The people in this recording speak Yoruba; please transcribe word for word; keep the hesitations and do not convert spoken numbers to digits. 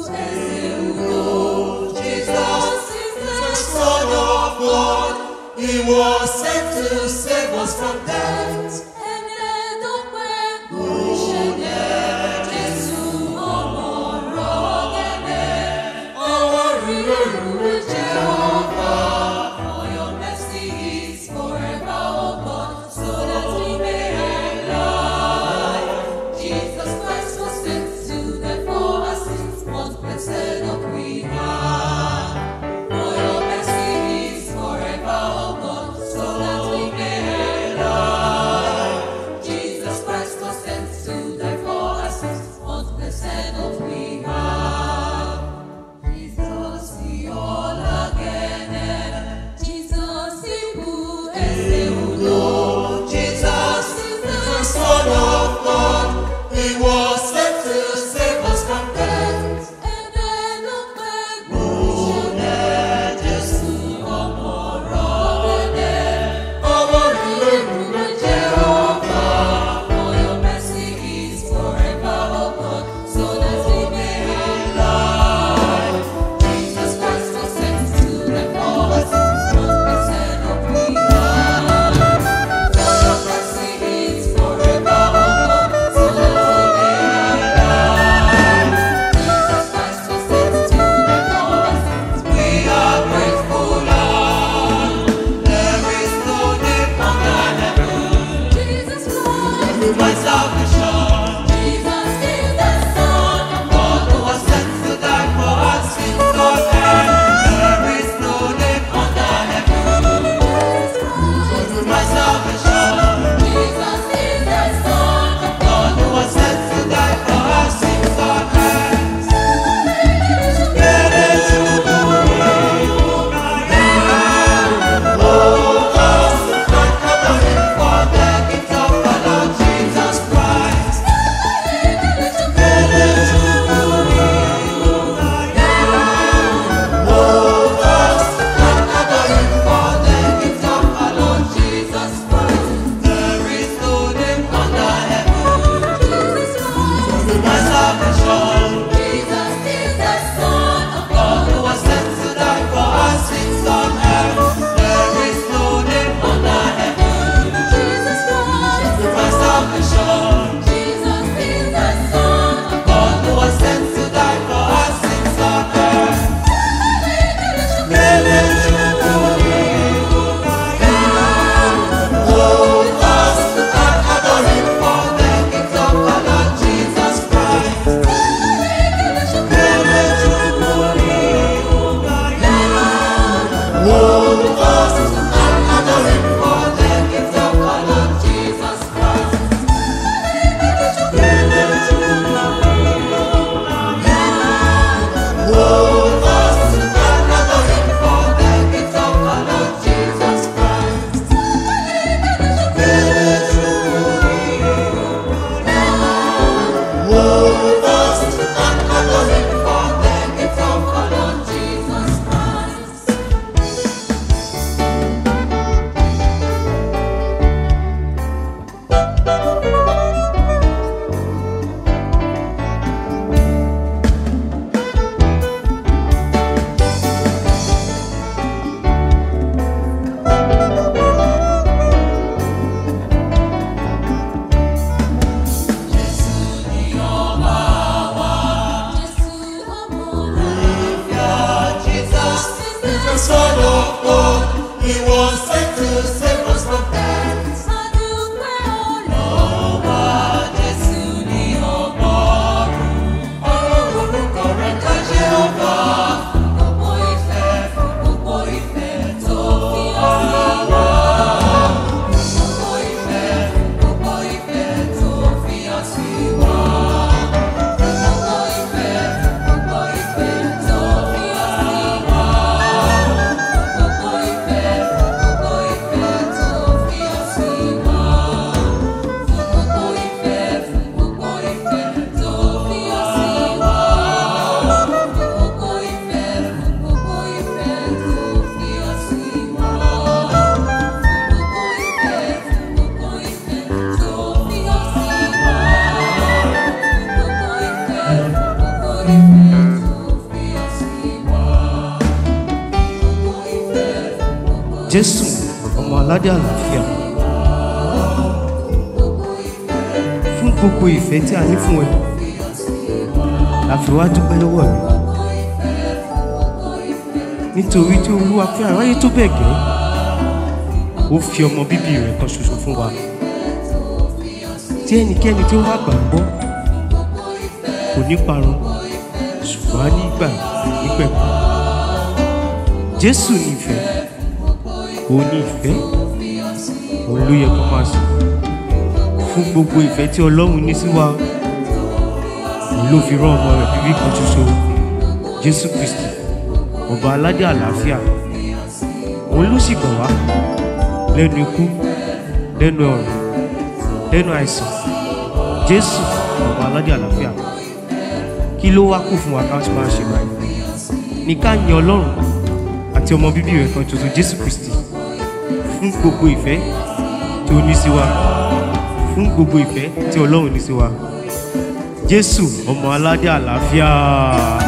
He was sent to save us from death. Thank you. Jésù ọmọ aládé àlàáfíà, fún gbogbo ìfẹ́ tí a ní fún ẹ la fi wá dúpẹ́ lọ́wọ́ rẹ, nítorí tí Olúwa fẹ́ aráyé tó bẹ́ẹ̀ gẹ́ ó fi ọmọ bíbí rẹ̀ kan ṣoṣo fún wa, tí ẹnikẹ́ni tí ó bá gbàgbọ́ kò ní parun ṣùgbọ́n á ní ìgbà nípẹ̀kun. Jésù ní ìfẹ́, òun ní ìfẹ́, òun ló yẹ kó máa sìn. Fún gbogbo ìfẹ́ tí Ọlọ́run ní sí wa, òun ló fi rán ọmọ rẹ̀ bíbí kan ṣoṣo, Jésù Kristi ọba aládé àlàáfíà. Òun ló sì gbà wá lẹ́nu ikú, lẹ́nu ọ̀run, lẹ́nu àìsàn. Jésù ọba aládé àlàáfíà, kí ló wá kù fún wa ká máa ṣe báyìí? Ní ká yin Ọlọ́run àti ọmọ bíbí rẹ̀ kan ṣoṣo, Jésù Kristi, fún gbogbo ìfẹ́ tí ó ní sí wa, fún gbogbo ìfẹ́ tí Ọlọ́run ní sí wa. Jésù ọmọ aládé àlàáfíà.